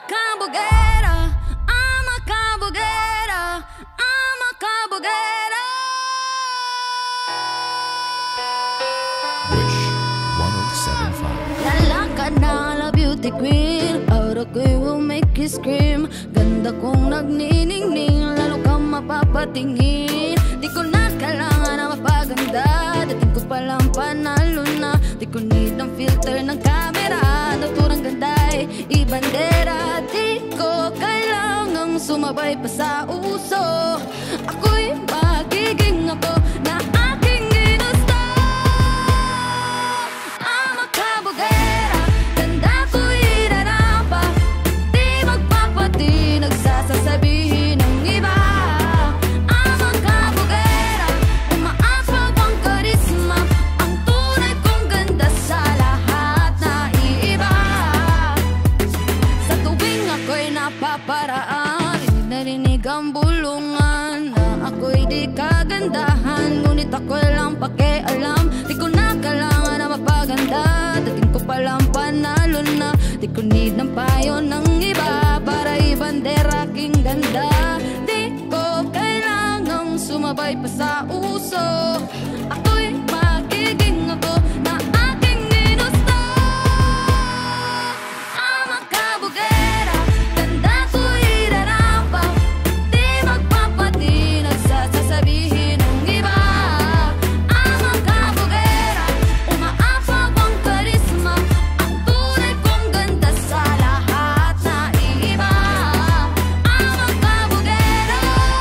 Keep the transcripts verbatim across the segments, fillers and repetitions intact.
kabugera, I'm a kabugera, I'm a kabugera. Wish one oh seven point five. Lalakad na la beauty queen, aura ko'y will make you scream. Ganda kong nagniningning, lalo kang mapapatingin. Di ko na kailangan na mapaganda, dating ko palang panalo na. Di ko need ng filter ng camera, naturang ganda'y ibandera. Di ko kailangang sumabay pa sa uso, ako'y magiging ako na aking ginusto. I'm a kabugera, ganda ko'y inarapa, di magpapati nagsasasabihin ng iba. I'm a kabugera, umaaswag ang karisma, ang tunay kong ganda sa lahat na iiba. Sa tuwing ako'y napaparaan, rinig na rinig ang bulungan na ako'y di kagandahan, ngunit ako'y lang pakialam. Di ko na kailangan na mapaganda, dating ko palang panalo na. Di ko need ng payo ng iba para ibandera aking ganda. Di ko kailangang sumabay pa sa uso, ako'y magiging ako na aking ginusto. I'm a kabugera, ganda ko'y inarapa, di magpapati nagsasasabihin ng iba. I'm a kabugera, umaaswag ang karisma, ang tunay kong ganda sa lahat na iiba. I'm a kabugera,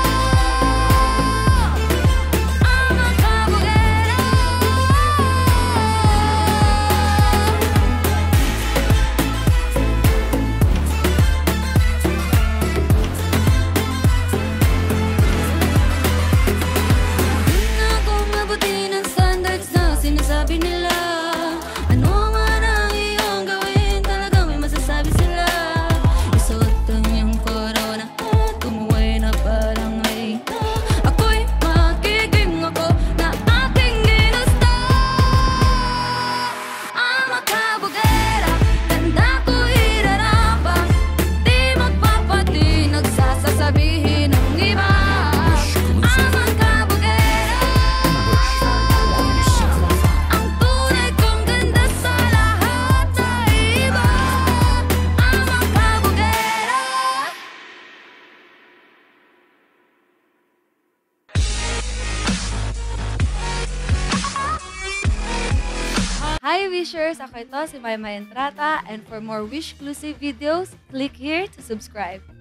I'm a kabugera. Di na ako mabuti ng standards na sinasabi nila. Ano man ang iyong gawin, talagang may masasabi sila. Isuot ang iyong corona at tumuway na parang reyna. Ako'y magiging ako na aking ginusto. I'm a kabugera, ganda ko'y inarapa, di magpapati nagsasasabihin ng iba. I'm a kabugera, ang tunay kong ganda sa lahat na iba. I'm a kabugera. Hi Wishers! Ako ito si Maymay Entrata, and for more Wish-clusive videos, click here to subscribe.